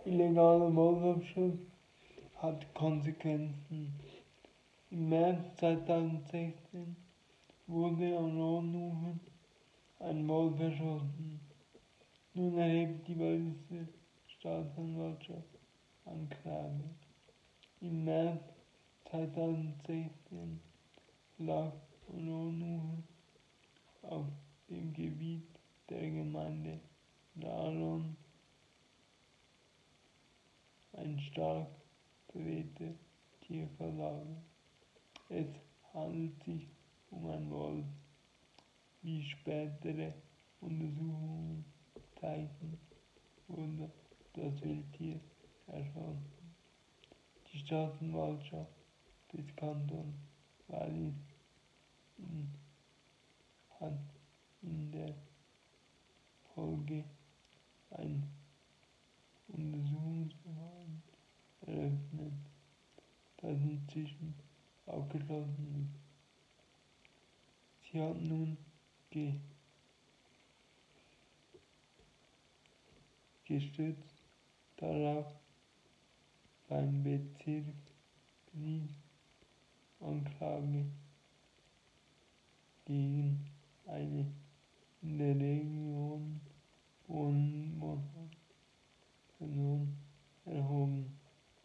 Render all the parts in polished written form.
Illegaler Maulwurfschuss hat Konsequenzen. Im März 2016 wurde am Rohnhufen ein Wolf erschossen. Nun erhebt die Wölfische Staatsanwaltschaft Anklage. Im März 2016 lag am Rohnhufen auf dem Gebiet der Gemeinde Laron ein stark belegtes Tierverlager. Es handelt sich um einen Wolf, wie spätere Untersuchungen zeigten, wurde das Wildtier erschossen. Die Staatsanwaltschaft des Kantons Wallis hat in der Folge ein Untersuchungsverfahren eröffnet, das inzwischen abgeschlossen ist. Sie hat nun gestützt darauf beim Bezirksgericht Anklage gegen eine in der Region wohnende Person erhoben.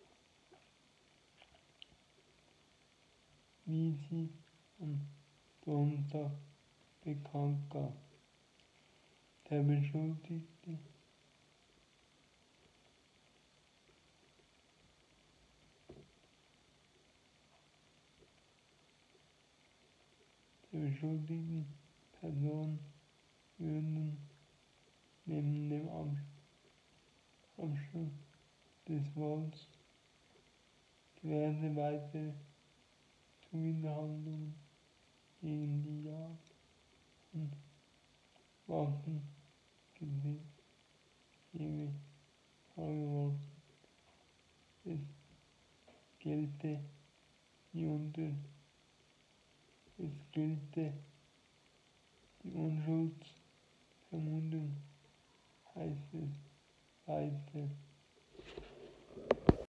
Wie sie am Donnerstag bekannt gab. Der beschuldigten Personen würden neben dem Abschuss des Wolfs diverse weitere Zuwiderhandlungen gegen die Jagd und Waffengesetzgebung vorgeworfen. Es gelte die Unschuldsvermutung, heißt es weiter.